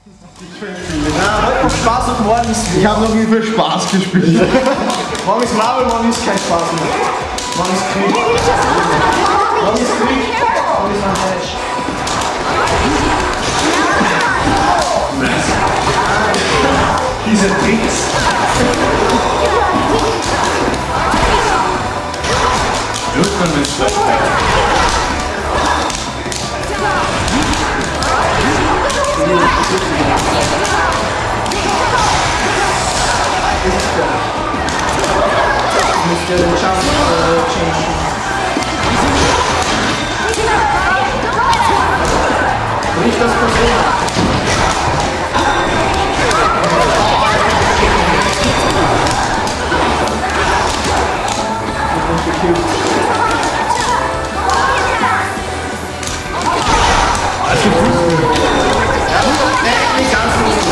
Ja, heute noch Spaß und morgen ist Ich habe noch nie für Spaß gespielt. Morgen ist Marvel, morgen ist kein Spaß mehr. Morgen ist Krieg. Morgen ist Krieg. Morgen ist ein Match. Diese Tricks. Wird man nicht schlecht. Müsst ihr den Jump change. Nicht das Problem. Nicht ganz gut.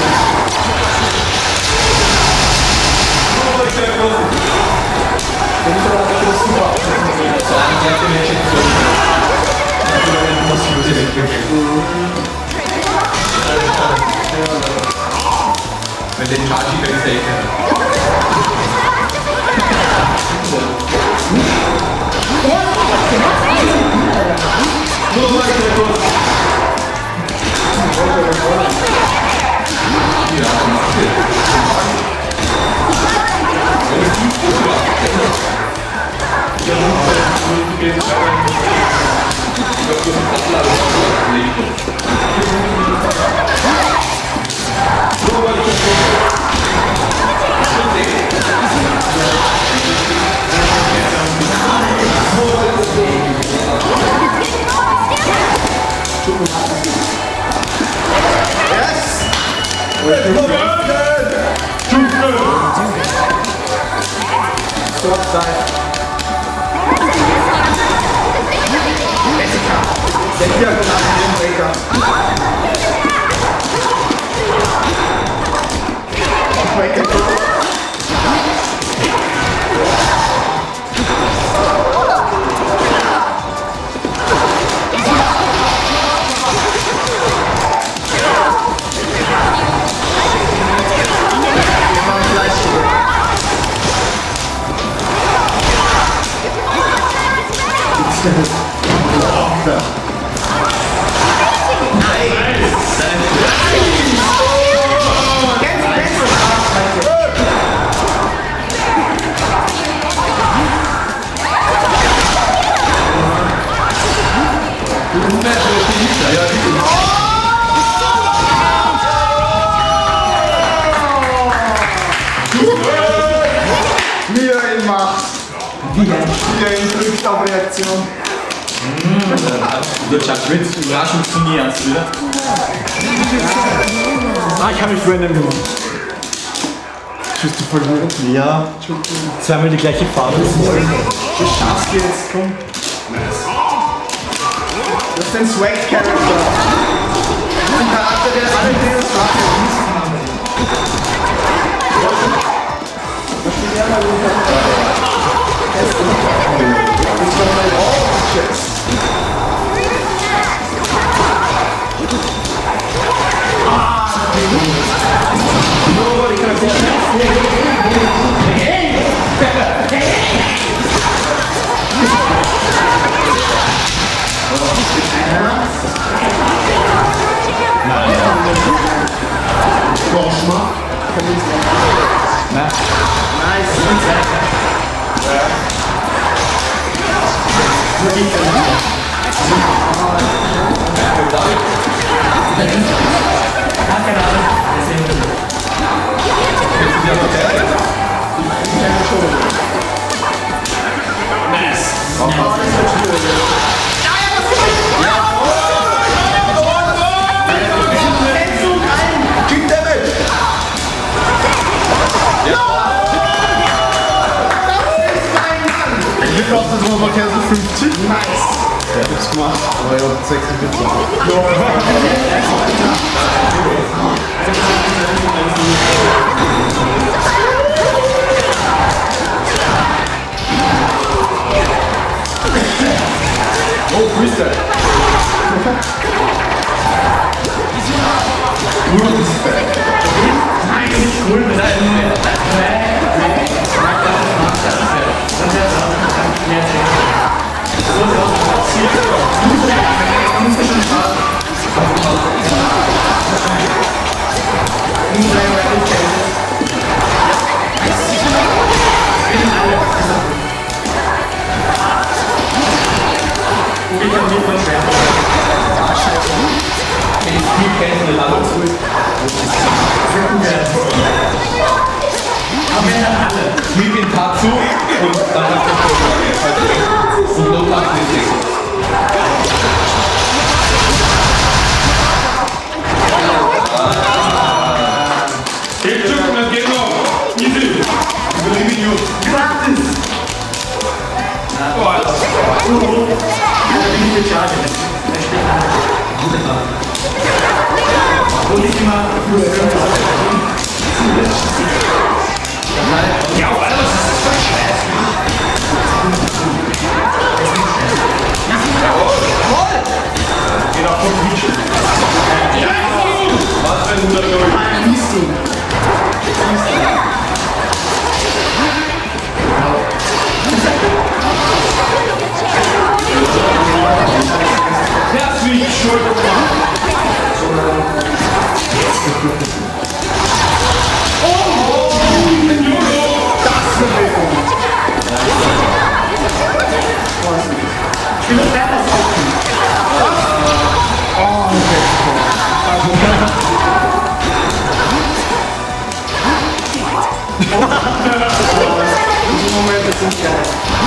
Wenn der Chargi wegfällt. Reaktion. Du schaffst mit Überraschungsturnier, hast du wieder? Ah, ich habe mich random gemacht. Tschüss, du verwirrt. Ja. Zweimal die gleiche Farbe. Das schaffst du jetzt, komm. Das ist ein Swag-Character. Ein Charakter, der ist alle drin und macht. Was steht der mal runter? It's from my old chest. Nobody can afford Das war mal 50. Nice. Ja, ich hab's gemacht, aber ich hab 46. Oh, Freestyle. Nein, nicht cool. Nein. Mit dem Tatsu und dann hat der und noch hat es nicht. Geht schon, das geht noch. Easy. Believe in you. Gratis. Oh, Alter. Mit Chargi. Und nicht immer Ja, Alter, was ist das für ein Scheiß? Geht auch vom Twitch. Ja, was für ein guter Goal. Liest du. Ja, sweet, schuld. Diese Momente sind geil.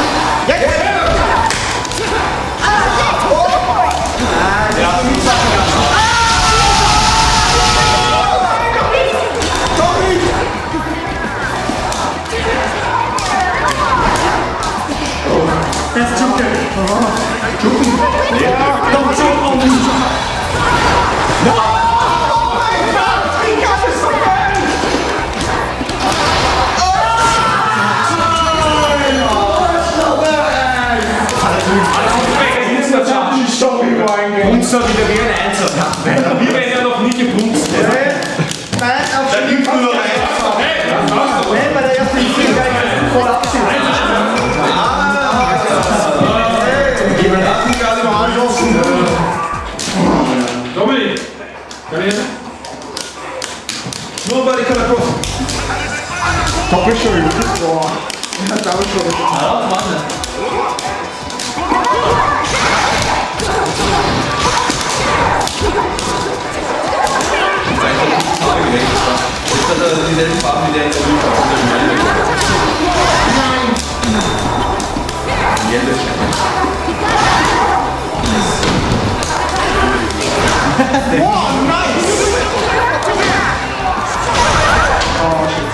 Das ist tschukken. Tschukken? Ja, doch tschukken. No! Oh mein Gott, wie kann das so sein? Punzer wieder wie ein Einsatz. Wir werden ja noch nie gepunzt. Nein, auf jeden Fall. Hey, was machst du? Nein, bei der ersten Liga voll abziehen. Jemand hat mich gerade mal angeschossen. Dominik, kann ich jetzt? Nobody can cross. Doppelschuld. Boah. Ja, Doppelschuld. Ja, warte. Ist das dieselbe Farbe wie der in der Luft? Nein. Wow, nice. Oh, shit.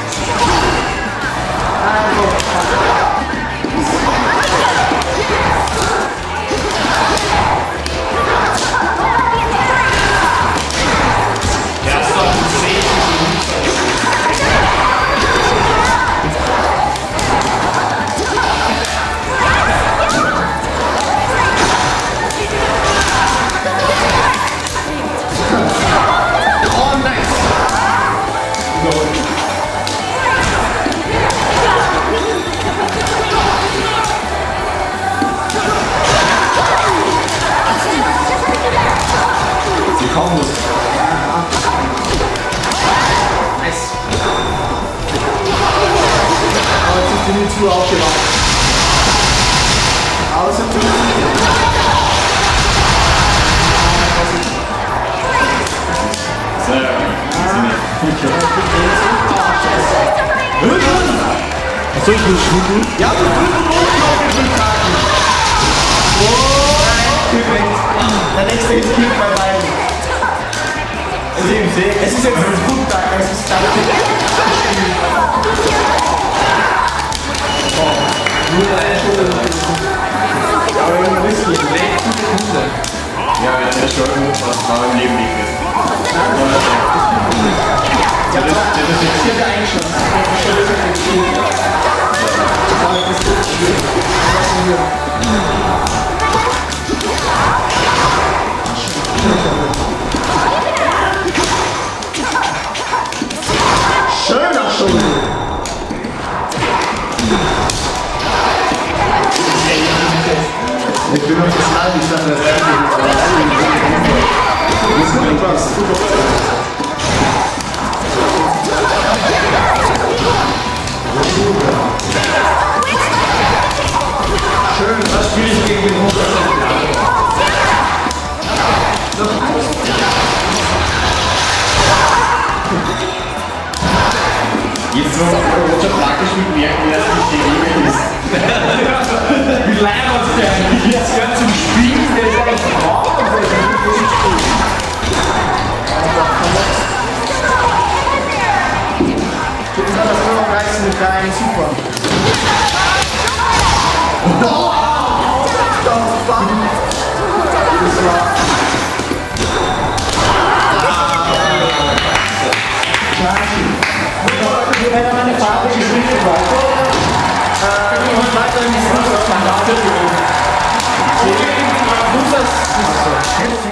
Die Mitsuru aufgewacht. Außer Soll ich mich schlucken? ja, du bist der nächste ist Kill bei beiden. Es ist jetzt ein Food-Tag, es ist dann nur eine Stunde noch. Aber irgendwie Whisky. Ja, wenn der Steuerung was war im Leben liegt. Ja, das ist hier eingeschlossen. praktisch mitmerken, wie das Klischee ist. Wie leibert der eigentlich? Jetzt gehört zum Spiel, der ist eigentlich brav. Jetzt hat das nur noch 13 mit kleinen Super. Oh! Das war... Hier wäre meine Farbe geschrieben weiter. Und weiter in die Fußball.